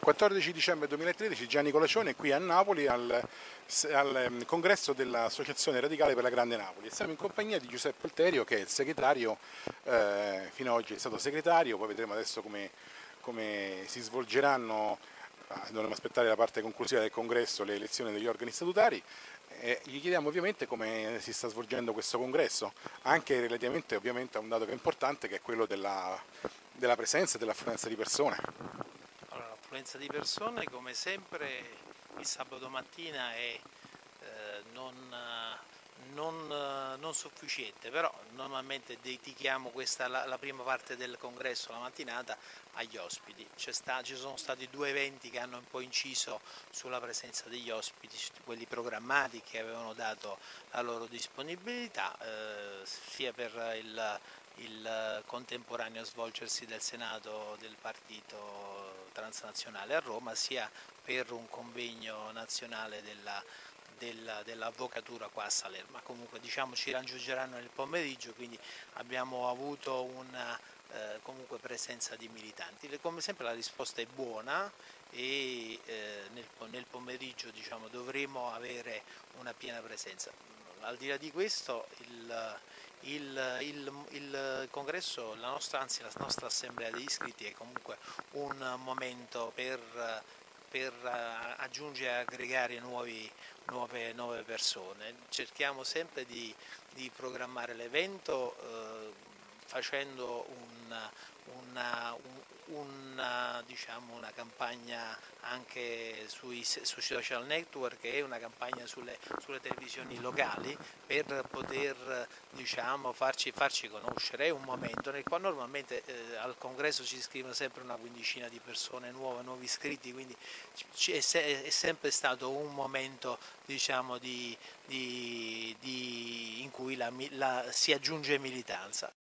14 dicembre 2013 Gianni Colacione qui a Napoli al congresso dell'Associazione Radicale per la Grande Napoli. Siamo in compagnia di Giuseppe Alterio, che è il segretario, fino ad oggi è stato segretario, poi vedremo adesso come si svolgeranno, dovremo aspettare la parte conclusiva del congresso, le elezioni degli organi statutari. Gli chiediamo ovviamente come si sta svolgendo questo congresso, anche relativamente ovviamente a un dato che è importante, che è quello della presenza e dell'affluenza di persone. Allora, l'affluenza di persone come sempre il sabato mattina è non sufficiente, però normalmente dedichiamo la prima parte del congresso, la mattinata, agli ospiti. Ci sono stati 2 eventi che hanno un po' inciso sulla presenza degli ospiti, quelli programmati, che avevano dato la loro disponibilità, sia per il contemporaneo svolgersi del Senato del Partito Transnazionale a Roma, sia per un convegno nazionale dell'avvocatura qua a Salerno. Ma comunque ci raggiungeranno nel pomeriggio, quindi abbiamo avuto una comunque presenza di militanti. Come sempre la risposta è buona e nel pomeriggio dovremo avere una piena presenza. Al di là di questo il congresso, anzi la nostra assemblea degli iscritti è comunque un momento per aggiungere e aggregare nuove persone. Cerchiamo sempre di programmare l'evento facendo una campagna anche sui social network e una campagna sulle televisioni locali per poter farci conoscere. È un momento nel quale normalmente al congresso ci iscrivono sempre una quindicina di persone nuovi iscritti, quindi è sempre stato un momento in cui si aggiunge militanza.